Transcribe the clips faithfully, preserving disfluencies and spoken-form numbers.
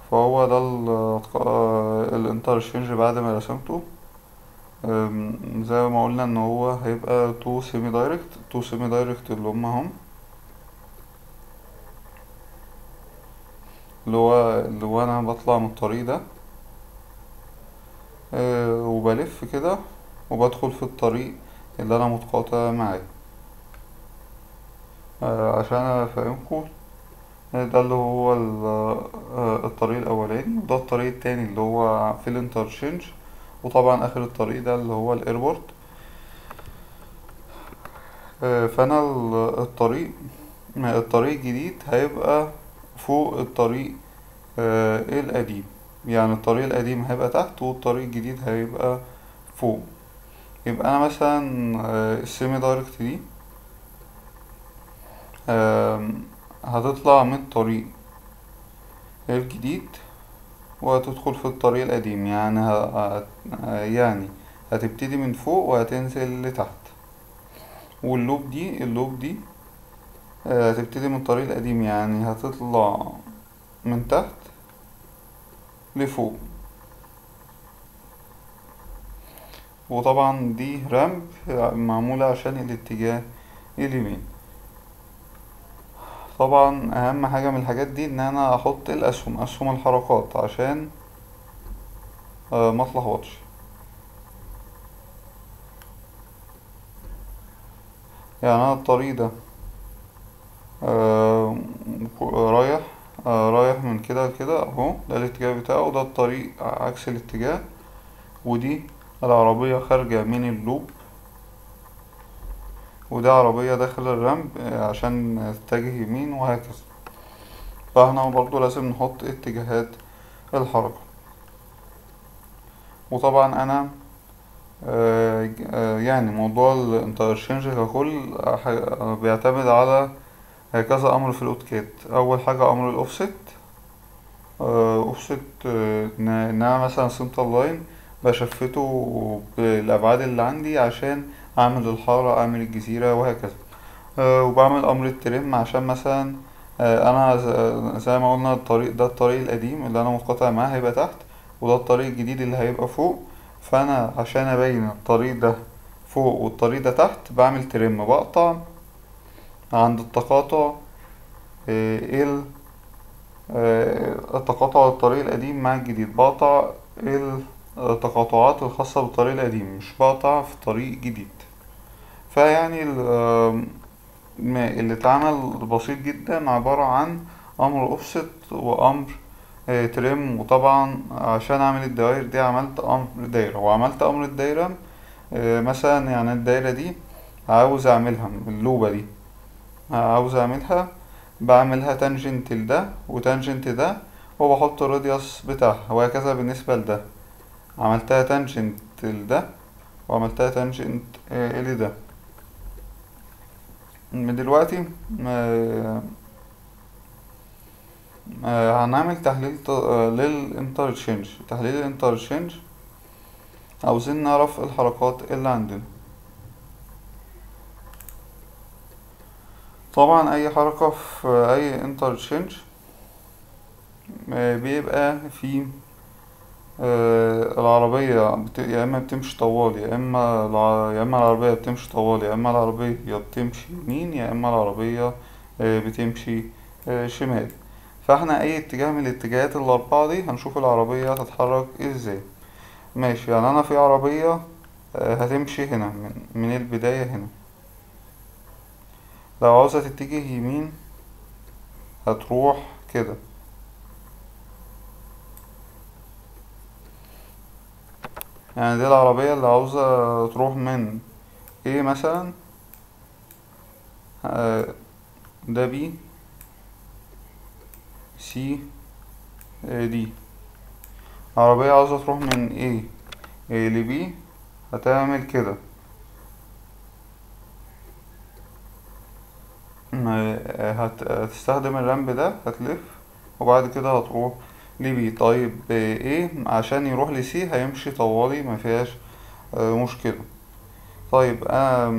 فهو ده الانترشينج بعد ما رسمته. أم، زي ما قلنا ان هو هيبقى تو سيمي دايركت تو سيمي دايركت اللي هما هم اللي هو اللي هو انا بطلع من الطريق ده، أه، وبلف كده وبدخل في الطريق اللي انا متقاطع معاه. أه، عشان افهمكم، ده اللي هو ال- أه، الطريق الاولاني، وده الطريق التاني اللي هو في الانترشينج، وطبعا اخر الطريق ده اللي هو الايربورت. أه، فانا ال- الطريق الطريق الجديد هيبقى فوق الطريق آه القديم. يعني الطريق القديم هيبقى تحت والطريق الجديد هيبقى فوق. يبقى انا مثلا آه السيمي دايركت دي آه هتطلع من الطريق الجديد وهتدخل في الطريق القديم، يعني ه... ه- يعني هتبتدي من فوق وهتنزل لتحت. واللوب دي اللوب دي آه هتبتدي من الطريق القديم، يعني هتطلع من تحت لفوق. وطبعا دي رامب معمولة عشان الاتجاه اليمين. طبعا اهم حاجة من الحاجات دي ان انا احط الاسهم اسهم الحركات عشان آه، ما اتلخبطش. يعني انا الطريق ده آه، رايح آه، رايح من كده لكده اهو، ده الاتجاه بتاعه، وده الطريق عكس الاتجاه. ودي العربية خارجة من اللوب، وده عربية داخل الرمب آه، عشان تتجه يمين وهكذا. فاحنا برضو لازم نحط اتجاهات الحركة. وطبعا انا آه، آه، يعني موضوع الانترشينج ككل آه، بيعتمد على كذا امر في الاوتوكاد. اول حاجه امر الاوفست. اوفست ان انا مثلا سنتر لاين بشفته بالابعاد اللي عندي عشان اعمل الحاره، اعمل الجزيره وهكذا. آه، وبعمل امر الترم عشان مثلا آه، انا ز- زي ما قلنا الطريق ده الطريق القديم اللي انا متقاطع معاه هيبقى تحت، وده الطريق الجديد اللي هيبقى فوق. فانا عشان ابين الطريق ده فوق والطريق ده تحت بعمل ترم، بقطع عند التقاطع آه، ال آه، التقاطع الطريق القديم مع الجديد، بقطع التقاطعات الخاصة بالطريق القديم، مش بقطع في طريق جديد. فيعني ال- آم، ما- اللي اتعمل بسيط جدا، عبارة عن أمر أوفست وأمر آه، ترم. وطبعا عشان أعمل الدوائر دي عملت أمر دايرة، وعملت أمر الدايرة آه، مثلا يعني الدايرة دي عاوز أعملها اللوبة دي عاوز أعملها، بعملها تانجنت لده وتانجنت ده، وبحط الراديوس بتاعها، وهكذا بالنسبة لده عملتها تانجنت لده وعملتها تانجنت آه، لده. من دلوقتي آه، آه، هنعمل تحليل ت- آه، للانترشينج. تحليل الانترشينج عاوزين نعرف الحركات اللي عندنا. طبعا اي حركة في اي انترشينج بيبقى في آه، العربية بت... يا اما بتمشي طوال، يا اما الع... يا اما العربية بتمشي طوال، يا اما العربية بتمشي يمين، يا اما العربية آه، بتمشي آه، شمال. فاحنا اي اتجاه من الاتجاهات الاربعة دي هنشوف العربية هتتحرك ازاي. ماشي، يعني انا في عربية آه، هتمشي هنا من, من البداية هنا. لو عاوزة تتجه يمين هتروح كده. يعني دي العربية اللي عاوزة تروح من ايه مثلا، آه، ده بي، سي، آه، دي. عربية عاوزة تروح من A ل B هتعمل كده. ما- هت... هتستخدم الرمب ده، هتلف وبعد كده هتروح ل B. طيب A عشان يروح ل C هيمشي طوالي ما فيهاش آه، مشكلة. طيب آم،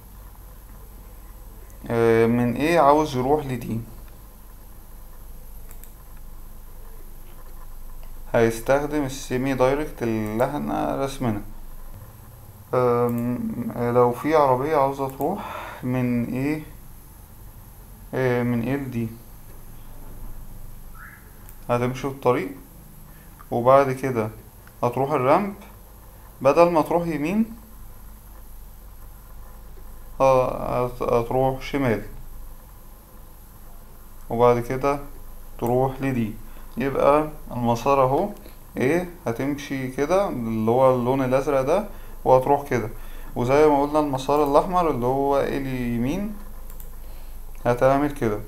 آه، من A عاوز يروح ل D. هيستخدم السيمي دايركت اللي احنا رسمنا. أم، لو في عربية عاوزة تروح من ايه آه، من ايه لدي، هتمشي الطريق وبعد كده هتروح الرامب، بدل ما تروح يمين ه- هت- هتروح شمال، وبعد كده تروح لدي. يبقى المسار اهو ايه، هتمشي كده اللي هو اللون الازرق ده وهتروح كده. وزي ما قلنا المسار الاحمر اللي هو اليمين هتعمل كده،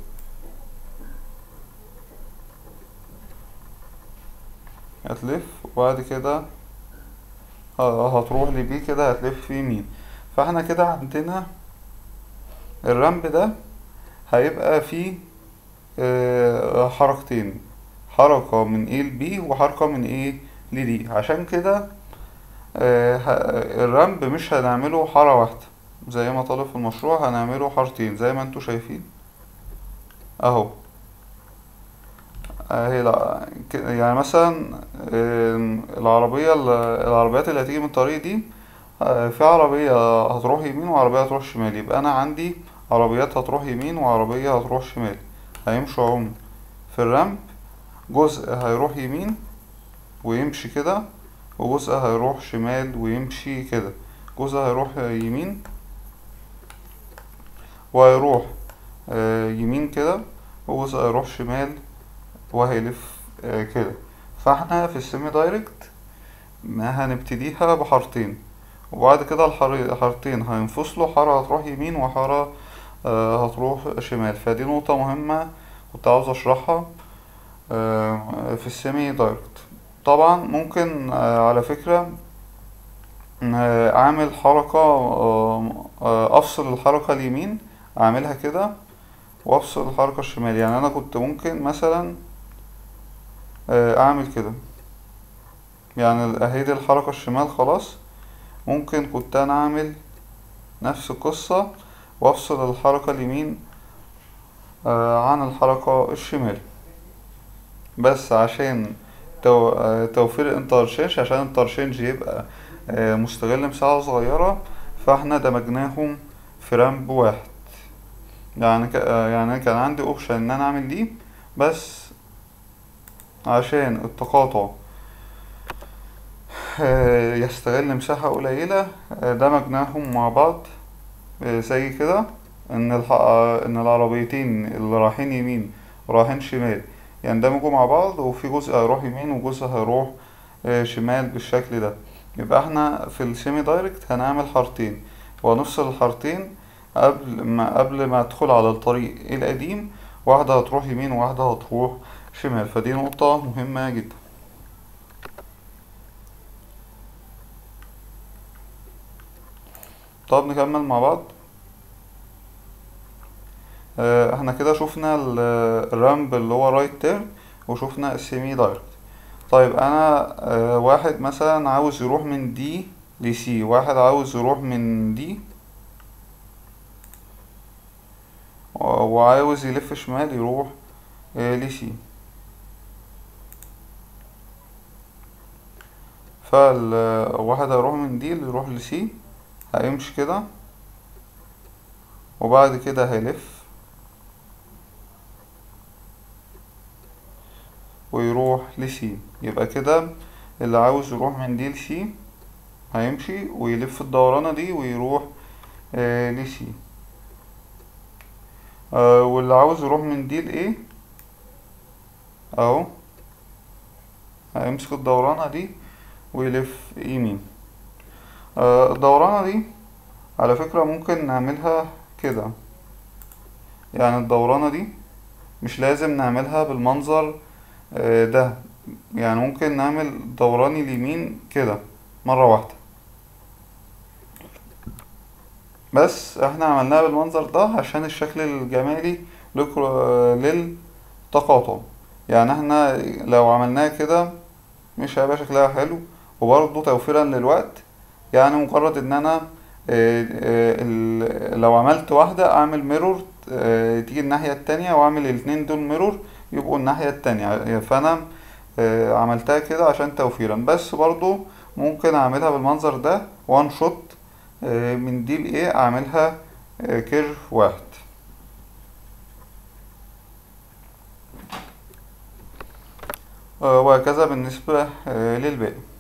هتلف وبعد كده ه- هتروح لبي كده هتلف يمين. فاحنا كده عندنا الرمب ده هيبقى فيه آه، حركتين، حركة من A ل B وحركة من A ل D. عشان كده آه، ه- الرمب مش هنعمله حارة واحدة زي ما طالب في المشروع، هنعمله حارتين زي ما انتوا شايفين اهو. اهي لا ك- يعني مثلا آم، العربية ال- العربيات اللي هتيجي من الطريق دي، آه، في عربية هتروح يمين وعربية هتروح شمال، يبقى أنا عندي عربيات هتروح يمين وعربية هتروح شمال، هيمشوا عم في الرمب. جزء هيروح يمين ويمشي كده، وجزء هيروح شمال ويمشي كده. جزء هيروح يمين وهيروح آه، يمين كده، وجزء هيروح شمال وهيلف آه، كده. فاحنا في السيمي دايركت ما هنبتديها بحارتين، وبعد كده الحر- الحارتين هينفصلوا، حارة هتروح يمين وحارة آه، هتروح شمال. فدي نقطة مهمة كنت عاوز اشرحها آه، في السيمي دايركت. طبعا ممكن آه، على فكرة آه، اعمل حركة آه، آه، افصل الحركة اليمين، اعملها كده وافصل الحركة الشمال. يعني انا كنت ممكن مثلا آه، اعمل كده، يعني اهي دي الحركة الشمال خلاص. ممكن كنت انا اعمل نفس القصة وافصل الحركة اليمين آه، عن الحركة الشمال، بس عشان تو- آه، توفير الانترشينج، عشان الانترشينج يبقى آه، مستغل مساحة صغيرة، فاحنا دمجناهم في رامب واحد. يعني ك... آه، يعني أنا كان عندي اوبشن ان انا اعمل دي، بس عشان التقاطع آه، يستغل مساحة قليلة آه، دمجناهم مع بعض آه، زي كده. ان الح... آه، ان العربيتين اللي رايحين يمين ورايحين شمال يندمجوا مع بعض، وفي جزء هيروح يمين وجزء هيروح آه، شمال بالشكل ده. يبقى احنا في السيمي دايركت هنعمل حارتين، وهنفصل الحارتين قبل ما قبل ما ادخل على الطريق القديم، واحدة هتروح يمين وواحدة هتروح شمال. فدي نقطة مهمة جدا. طب نكمل مع بعض. آه، احنا كده شفنا ال- الرامب اللي هو رايت تيرن، وشفنا السيمي دايركت. طيب انا آه، واحد مثلا عاوز يروح من دي لسي، واحد عاوز يروح من دي وعاوز يلف شمال يروح آه، لسي. فالواحد هيروح من دي اللي يروح لسي، هيمشي كده وبعد كده هيلف ويروح لسي. يبقى كده اللي عاوز يروح من دي لسي هيمشي ويلف الدورانة دي ويروح آه لسي. آه واللي عاوز يروح من دي لإيه اهو، هيمسك الدورانة دي ويلف يمين. آه الدورانة دي على فكرة ممكن نعملها كده، يعني الدورانة دي مش لازم نعملها بالمنظر آه ده، يعني ممكن نعمل دوران اليمين كده مرة واحدة، بس احنا عملناها بالمنظر ده عشان الشكل الجمالي لكر- للتقاطع. يعني احنا لو عملناها كده مش هيبقى شكلها حلو، وبرضه توفيرا للوقت. يعني مجرد ان انا آه، آه، ال- لو عملت واحدة اعمل ميرور تيجي الناحية التانية، واعمل الاتنين دول ميرور يبقوا الناحية التانية. فانا آه، عملتها كده عشان توفيرا، بس برضو ممكن اعملها بالمنظر ده وان شوت، من دي لايه اعملها كيرف واحد. آه، وهكذا بالنسبة آه، للباقي.